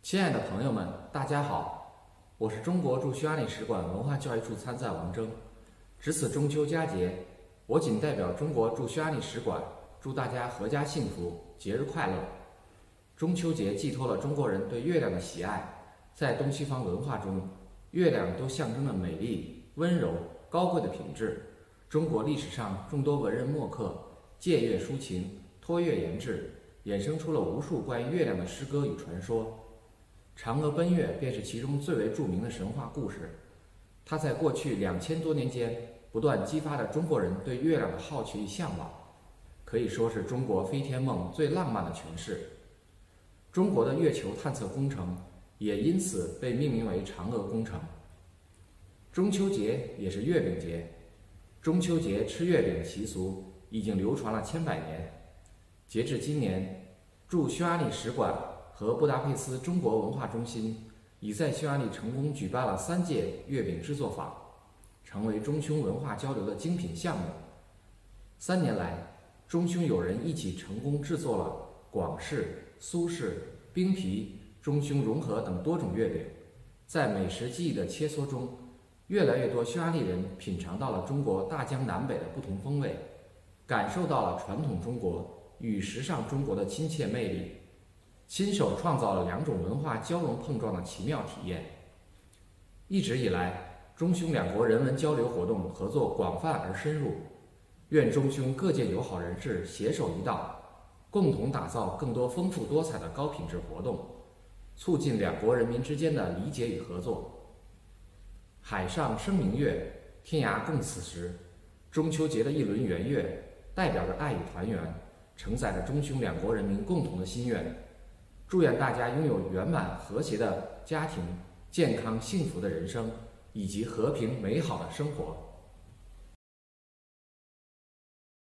亲爱的朋友们，大家好，我是中国驻匈牙利使馆文化教育处参赞王征。值此中秋佳节，我谨代表中国驻匈牙利使馆祝大家阖家幸福，节日快乐。中秋节寄托了中国人对月亮的喜爱，在东西方文化中，月亮都象征着美丽、温柔、高贵的品质。中国历史上众多文人墨客借月抒情，托月言志，衍生出了无数关于月亮的诗歌与传说。嫦娥奔月便是其中最为著名的神话故事，它在过去2000多年间不断激发着中国人对月亮的好奇与向往，可以说是中国飞天梦最浪漫的诠释。中国的月球探测工程也因此被命名为嫦娥工程。中秋节也是月饼节，中秋节吃月饼的习俗已经流传了千百年。截至今年，驻匈牙利使馆和布达佩斯中国文化中心已在匈牙利成功举办了3届月饼制作坊，成为中匈文化交流的精品项目。3年来，中匈友人一起成功制作了广式、苏式、冰皮、中匈融合等多种月饼。在美食记忆的切磋中，越来越多匈牙利人品尝到了中国大江南北的不同风味，感受到了传统中国与时尚中国的亲切魅力，亲手创造了2种文化交融碰撞的奇妙体验。一直以来，中匈2国人文交流活动合作广泛而深入，愿中匈各界友好人士携手一道，共同打造更多丰富多彩的高品质活动，促进2国人民之间的理解与合作。海上生明月，天涯共此时。中秋节的一轮圆月，代表着爱与团圆，承载着中匈2国人民共同的心愿。祝愿大家拥有圆满和谐的家庭、健康幸福的人生，以及和平美好的生活。